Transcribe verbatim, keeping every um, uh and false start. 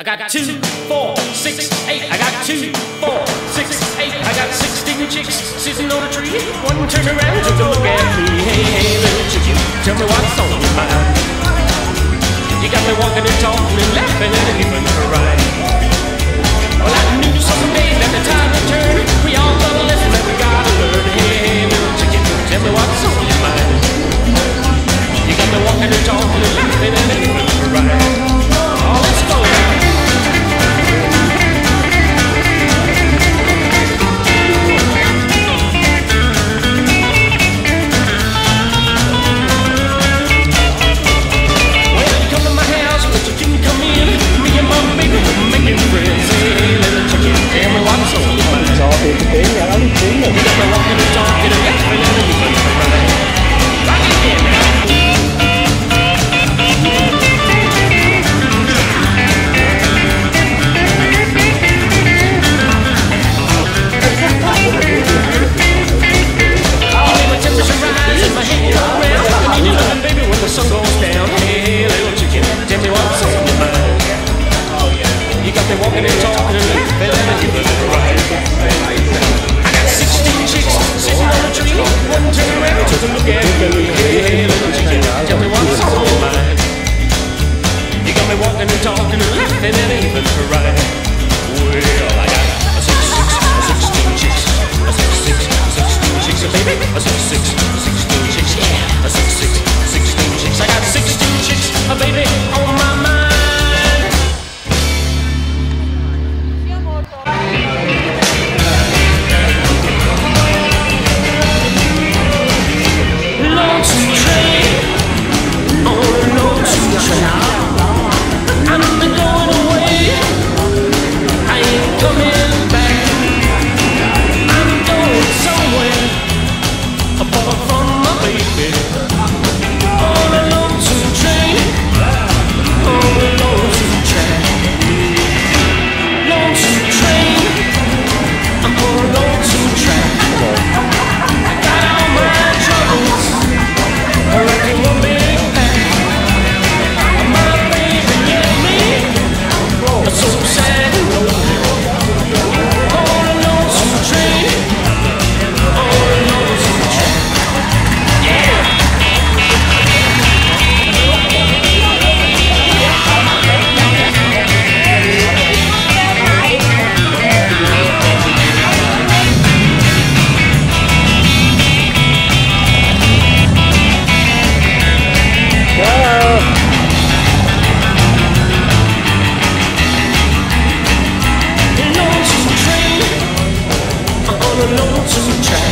I got two, four, six, eight. I got two, four, six, eight. I got sixteen chicks sitting on a tree. One turn around, took a look at me. Hey, hey, little chickie, tell me what's on your mind. You got me walking and talking and laughing and even crying. Well, I knew someday that the time would turn. We all got a lesson that we gotta learn. Hey, hey, little chickie, tell me what's on your mind. You got me walking and talking and laughing and even crying. Oh, let's go now. Walking and talking and laughing and even crying. I got sixteen chicks sitting on a tree. One turn around, took a look at me. Hey, little chicken, tell me what's on your mind. You got me walking and talking and laughing and even crying. Well, I got a six, six, a sixteen chicks, a six, six, sixteen chicks, baby, a six, six, sixteen chicks, yeah, a six, six, sixteen chicks. I got sixteen chicks, a baby, on my mind. Lonesome train.